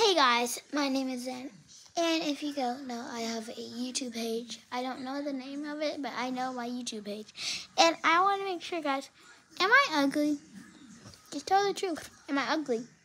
Hey guys, my name is Zen, and if you don't know, I have a YouTube page. I don't know the name of it, but I know my YouTube page. And I want to make sure, guys, am I ugly? Just tell the truth. Am I ugly?